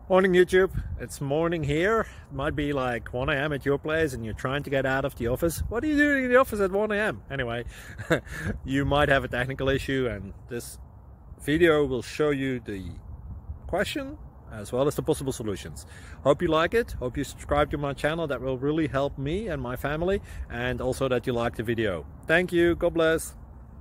Morning YouTube, it's morning here. It might be like 1 a.m. at your place and you're trying to get out of the office. What are you doing in the office at 1 a.m? Anyway, you might have a technical issue and this video will show you the question as well as the possible solutions. Hope you like it, hope you subscribe to my channel. That will really help me and my family, and also that you like the video. Thank you, God bless.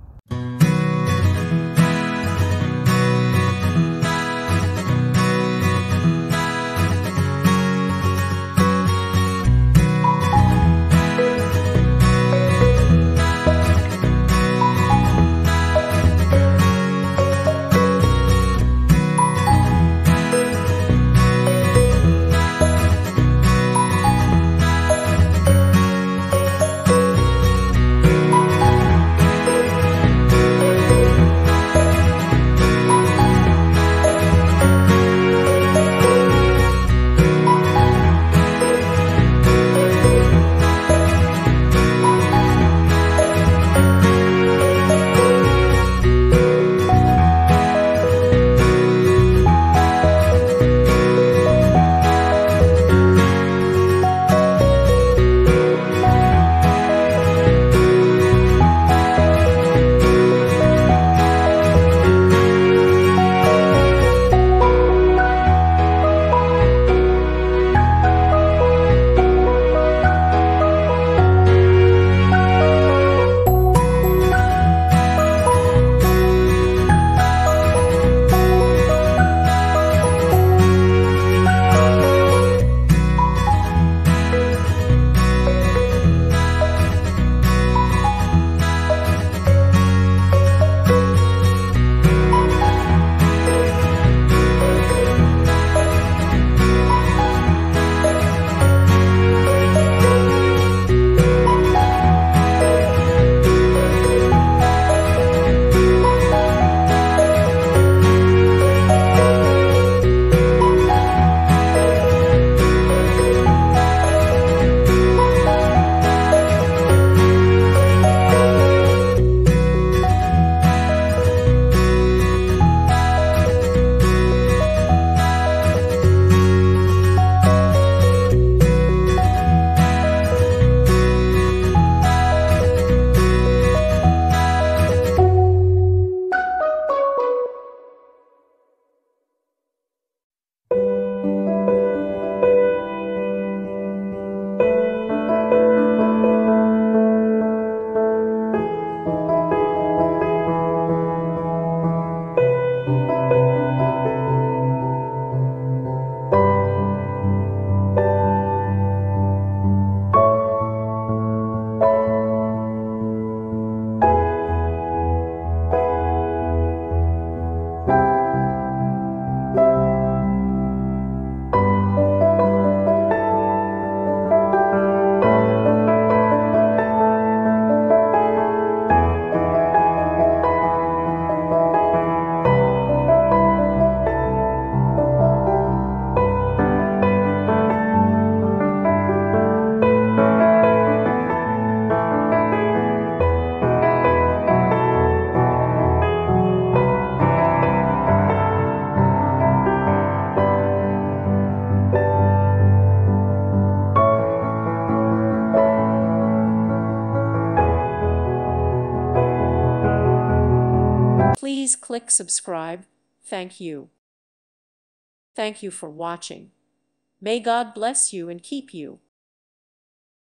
Please click subscribe. Thank you. Thank you for watching. May God bless you and keep you.